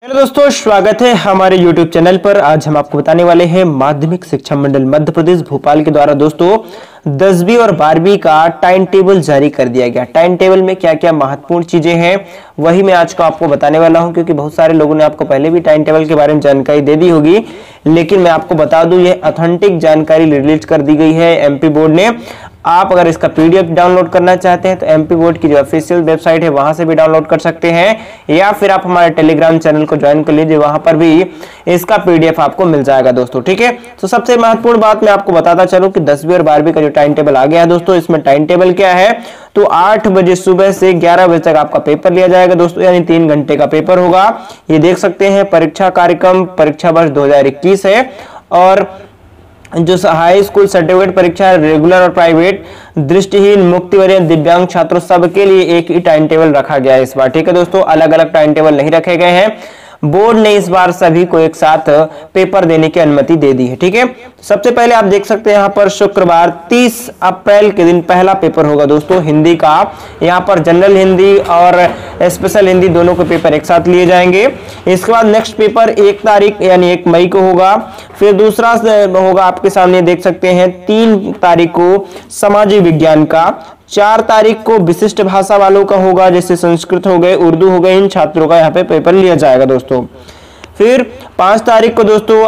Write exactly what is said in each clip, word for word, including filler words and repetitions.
Hello दोस्तों, स्वागत है हमारे यूट्यूब चैनल पर। आज हम आपको बताने वाले हैं माध्यमिक शिक्षा मंडल मध्य प्रदेश भोपाल के द्वारा दोस्तों दसवीं और बारहवीं का टाइम टेबल जारी कर दिया गया। टाइम टेबल में क्या क्या महत्वपूर्ण चीजें हैं वही मैं आज को आपको बताने वाला हूं, क्योंकि बहुत सारे लोगों ने आपको पहले भी टाइम टेबल के बारे में जानकारी दे दी होगी, लेकिन मैं आपको बता दूं यह ऑथेंटिक जानकारी रिलीज कर दी गई है एमपी बोर्ड ने। आप अगर इसका पीडीएफ डाउनलोड करना चाहते हैं तो एमपी बोर्ड की जो ऑफिशियल वेबसाइट है वहां से भी डाउनलोड कर सकते हैं, या फिर आप हमारे टेलीग्राम चैनल को ज्वाइन कर लीजिए, वहां पर भी इसका पीडीएफ आपको मिल जाएगा दोस्तों। ठीक है, तो सबसे महत्वपूर्ण बात मैं आपको बताता चलूं कि दसवीं और बारहवीं का जो टाइम टेबल आ गया है दोस्तों, इसमें टाइम टेबल क्या है तो आठ बजे सुबह से ग्यारह बजे तक आपका पेपर लिया जाएगा दोस्तों, यानी तीन घंटे का पेपर होगा। ये देख सकते हैं परीक्षा कार्यक्रम परीक्षा वर्ष दो हजार इक्कीस है, और जो हाई स्कूल सर्टिफिकेट परीक्षा रेगुलर और प्राइवेट, दृष्टिहीन, मुक्तिवरीय, दिव्यांग छात्रों सबके लिए एक ही टाइम टेबल रखा गया है इस बार। ठीक है दोस्तों, अलग अलग टाइम टेबल नहीं रखे गए हैं। बोर्ड ने इस बार सभी को एक साथ पेपर देने की अनुमति दे दी है। ठीक है, सबसे पहले आप देख सकते हैं यहाँ पर शुक्रवार तीस अप्रैल के दिन पहला पेपर होगा दोस्तों हिंदी का। यहाँ पर जनरल हिंदी और स्पेशल हिंदी दोनों के पेपर एक साथ लिए जाएंगे। इसके बाद नेक्स्ट पेपर एक तारीख यानी एक मई को होगा। फिर दूसरा होगा आपके सामने देख सकते हैं तीन तारीख को सामाजिक विज्ञान का, चार तारीख को विशिष्ट भाषा वालों का होगा, जैसे संस्कृत हो गए, उर्दू हो गए, इन छात्रों का यहाँ पे पेपर लिया जाएगा दोस्तों। फिर पांच तारीख को दोस्तों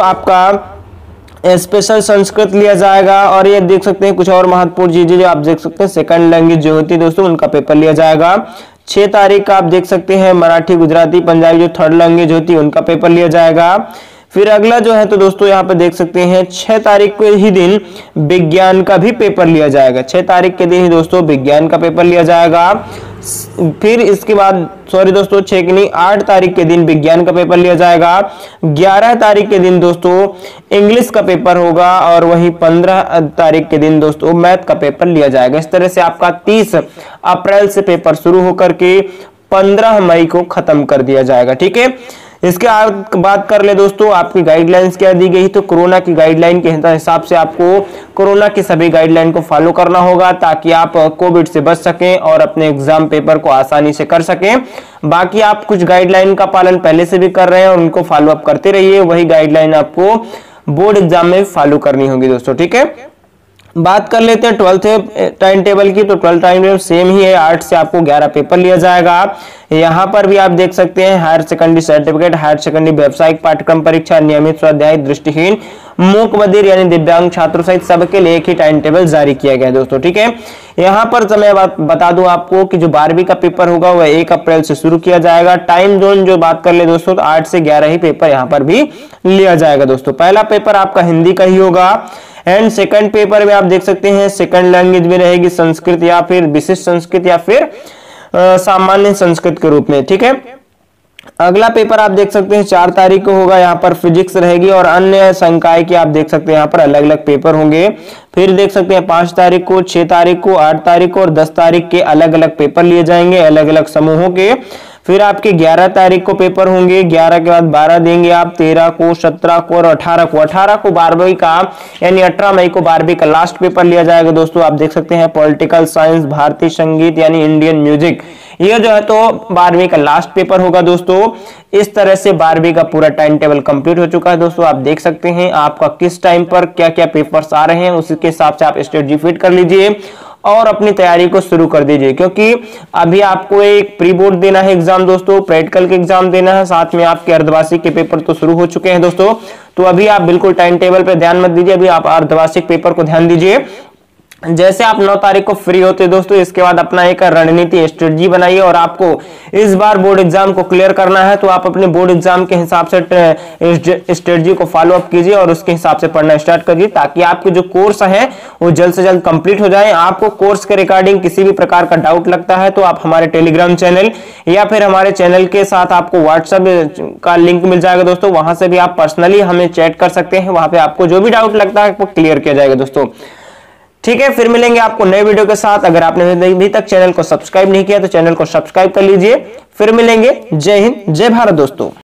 आपका स्पेशल संस्कृत लिया जाएगा, और ये देख सकते हैं कुछ और महत्वपूर्ण चीजें जो आप देख सकते हैं सेकंड लैंग्वेज जो होती है दोस्तों उनका पेपर लिया जाएगा। छह तारीख का आप देख सकते हैं मराठी, गुजराती, पंजाबी जो थर्ड लैंग्वेज होती है उनका पेपर लिया जाएगा। फिर अगला जो है तो दोस्तों यहाँ पे देख सकते हैं छह तारीख को ही दिन विज्ञान का भी पेपर लिया जाएगा। छह तारीख के दिन ही दोस्तों विज्ञान का पेपर लिया जाएगा। फिर इसके बाद सॉरी दोस्तों छह की नहीं आठ तारीख के दिन विज्ञान का पेपर लिया जाएगा। ग्यारह तारीख के दिन दोस्तों इंग्लिश का पेपर होगा, और वहीं पंद्रह तारीख के दिन दोस्तों मैथ का पेपर लिया जाएगा। इस तरह से आपका तीस अप्रैल से पेपर शुरू होकर के पंद्रह मई को खत्म कर दिया जाएगा। ठीक है, इसके बात कर ले दोस्तों आपकी गाइडलाइंस क्या दी गई, तो कोरोना की गाइडलाइन के हिसाब से आपको कोरोना की सभी गाइडलाइन को फॉलो करना होगा, ताकि आप कोविड से बच सकें और अपने एग्जाम पेपर को आसानी से कर सकें। बाकी आप कुछ गाइडलाइन का पालन पहले से भी कर रहे हैं और उनको फॉलो अप करते रहिए, वही गाइडलाइन आपको बोर्ड एग्जाम में फॉलो करनी होगी दोस्तों। ठीक है, बात कर लेते हैं ट्वेल्थ टाइम टेबल की, तो ट्वेल्थ टाइम टेबल सेम ही है, आठ से आपको ग्यारह पेपर लिया जाएगा। यहाँ पर भी आप देख सकते हैं higher secondary certificate, higher secondary व्यावसायिक पाठ्यक्रम परीक्षा, नियमित स्वाध्याय, दृष्टिहीन, मूक बधिर यानी दिव्यांग छात्रों सहित सबके लिए एक ही टाइम टेबल जारी किया गया है दोस्तों। ठीक है, यहाँ पर मैं बात बता दूं आपको कि जो बारहवीं का पेपर होगा वह एक अप्रैल से शुरू किया जाएगा। टाइम जोन जो बात कर ले दोस्तों तो आठ से ग्यारह ही पेपर यहाँ पर भी लिया जाएगा दोस्तों। पहला पेपर आपका हिंदी का ही होगा, एंड सेकंड पेपर में आप देख सकते हैं सेकंड लैंग्वेज में रहेगी संस्कृत, या फिर विशिष्ट संस्कृत, या फिर सामान्य संस्कृत के रूप में। ठीक है, अगला पेपर आप देख सकते हैं चार तारीख को होगा, यहाँ पर फिजिक्स रहेगी, और अन्य संकाय के आप देख सकते हैं यहाँ पर अलग अलग पेपर होंगे। फिर देख सकते हैं पांच तारीख को, छह तारीख को, आठ तारीख को और दस तारीख के अलग अलग पेपर लिए जाएंगे अलग अलग समूहों के। फिर आपके ग्यारह तारीख को पेपर होंगे, ग्यारह के बाद बारह देंगे आप, तेरह को, सत्रह को और अठारह को। अठारह को बारहवीं का यानी अठारह मई को बारहवीं का लास्ट पेपर लिया जाएगा दोस्तों। आप देख सकते हैं पॉलिटिकल साइंस, भारतीय संगीत यानी इंडियन म्यूजिक, ये जो है तो बारहवीं का लास्ट पेपर होगा दोस्तों। इस तरह से बारहवीं का पूरा टाइम टेबल कंप्लीट हो चुका है दोस्तों। आप देख सकते हैं आपका किस टाइम पर क्या क्या पेपर्स आ रहे हैं, उसके हिसाब से आप स्ट्रेटजी फिट कर लीजिए और अपनी तैयारी को शुरू कर दीजिए, क्योंकि अभी आपको एक प्री बोर्ड देना है एग्जाम दोस्तों, प्रैक्टिकल के एग्जाम देना है, साथ में आपके अर्धवार्षिक के पेपर तो शुरू हो चुके हैं दोस्तों। तो अभी आप बिल्कुल टाइम टेबल पे ध्यान मत दीजिए, अभी आप अर्धवार्षिक पेपर को ध्यान दीजिए। जैसे आप नौ तारीख को फ्री होते दोस्तों, इसके बाद अपना एक रणनीति स्ट्रेटजी बनाइए, और आपको इस बार बोर्ड एग्जाम को क्लियर करना है तो आप अपने बोर्ड एग्जाम के हिसाब से स्ट्रेटजी को फॉलो अप कीजिए और उसके हिसाब से पढ़ना स्टार्ट करिए, ताकि आपके जो कोर्स है वो जल्द से जल्द कंप्लीट हो जाए। आपको कोर्स के रिगार्डिंग किसी भी प्रकार का डाउट लगता है तो आप हमारे टेलीग्राम चैनल या फिर हमारे चैनल के साथ आपको व्हाट्सएप का लिंक मिल जाएगा दोस्तों, वहां से भी आप पर्सनली हमें चैट कर सकते हैं। वहां पे आपको जो भी डाउट लगता है वो क्लियर किया जाएगा दोस्तों। ठीक है, फिर मिलेंगे आपको नए वीडियो के साथ। अगर आपने अभी तक चैनल को सब्सक्राइब नहीं किया तो चैनल को सब्सक्राइब कर लीजिए। फिर मिलेंगे। जय हिंद, जय भारत दोस्तों।